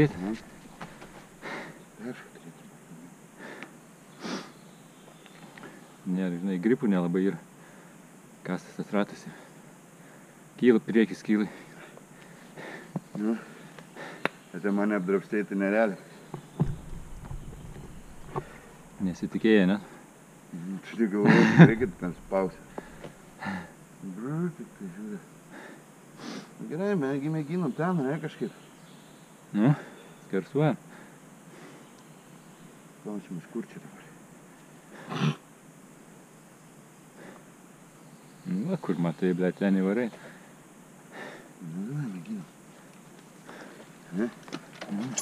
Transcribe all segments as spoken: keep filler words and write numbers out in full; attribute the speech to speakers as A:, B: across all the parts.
A: turėti. Ne, žinai, gripų nelabai yra. Kastas tas ratas. Kyla, priekis kyla.
B: Nu, apie mane apdrapstėti nerealiai.
A: Nesitikėjai, ne?
B: Čia tik galvoju, reikia ten spausę. Brr, tik tai žiūrė. Gerai, mes mėginom ten, ne, kažkaip.
A: Nu, skarsuojam.
B: Klausim, iš kur čia dabar.
A: Nu, kur matai, ble, ten įvarai.
B: Nu, gerai, mėginom. Ne?
A: Mhm.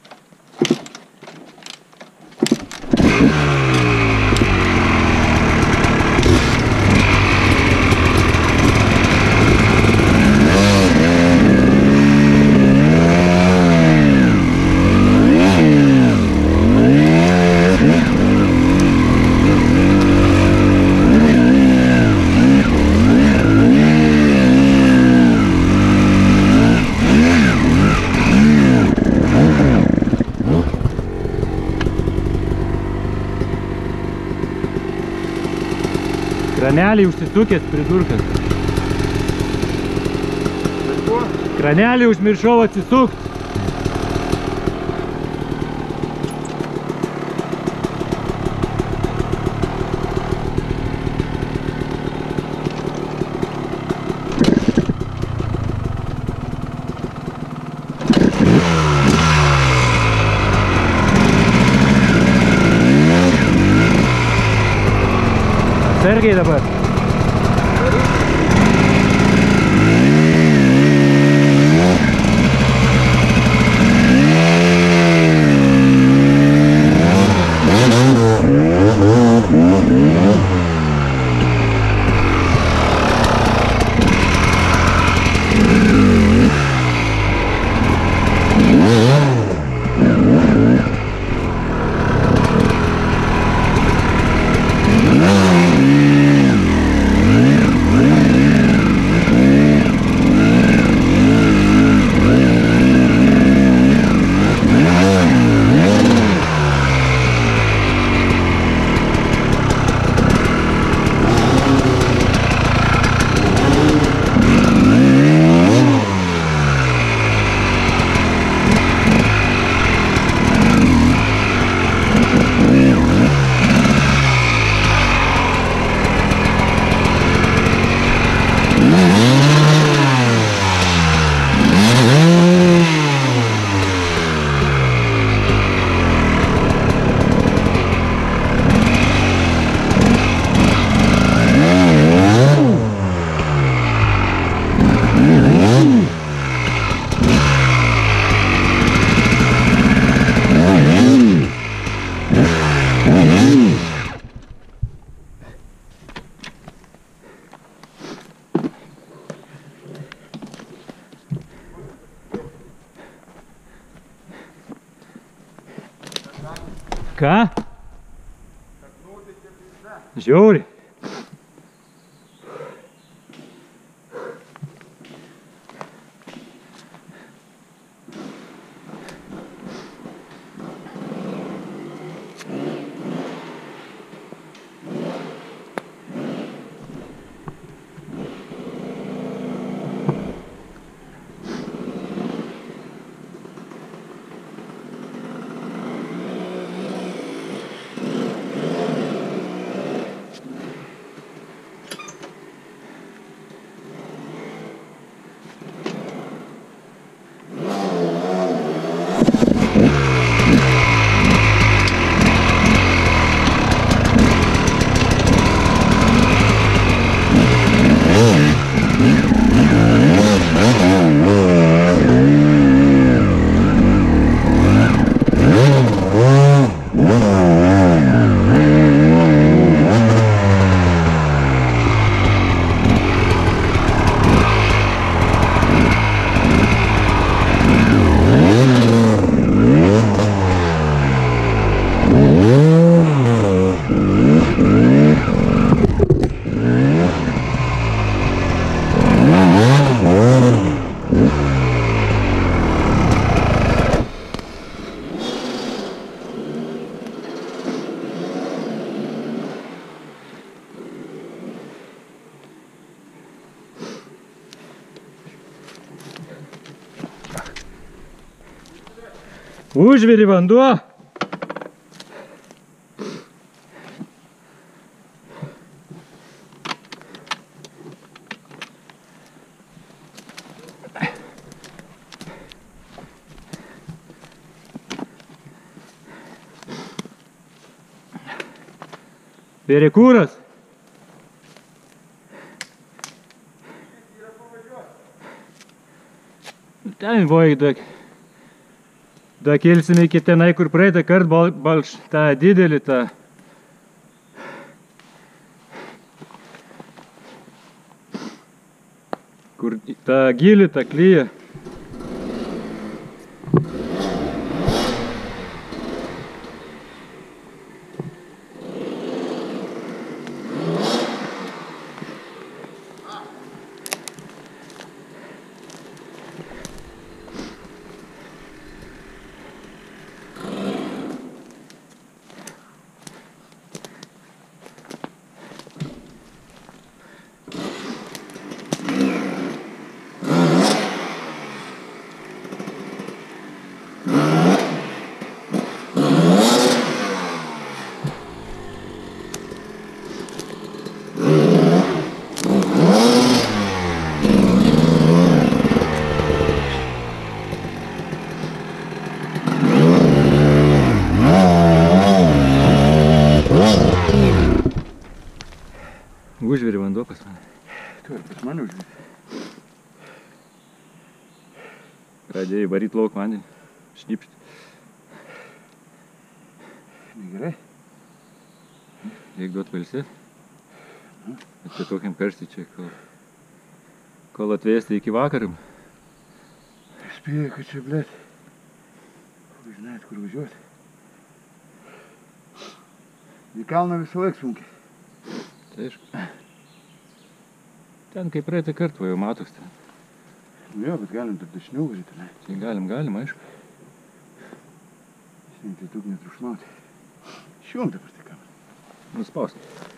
A: Kranelį užsisukęs, pridurkas. Kranelį užmiršau atsisukt. Atsargiai dabar. Ką? Žiauri. Užviri vanduo. Bėrė kūras. Ten vojai da, da kelsime iki tenai, kur praeitą kart bal, balš tą didelį tą. Kur tą gilį, tą klyją. Užviri vanduo pas mane.
B: Tu ir pas mane užviri.
A: Pradėjai varyt lauk vandenį, šnipšti.
B: Negerai.
A: Reik duot pailsėt. Bet čia tokiam karštį čia, kol, kol atvėsti iki vakaram.
B: Spėju, kad čia, blėt, žinait, kur važiuoti. Į kalną visą laik sunkiai.
A: Tai aišku. Ten kaip praeitą kartą, va jau matos ten.
B: Nu jo, bet galim dar dešiniau varyti, ne?
A: Tai galim, galim, aišku.
B: Šiandien tai daug netrušmauti. Šiuom dabar tai kamerą.
A: Nuspaust.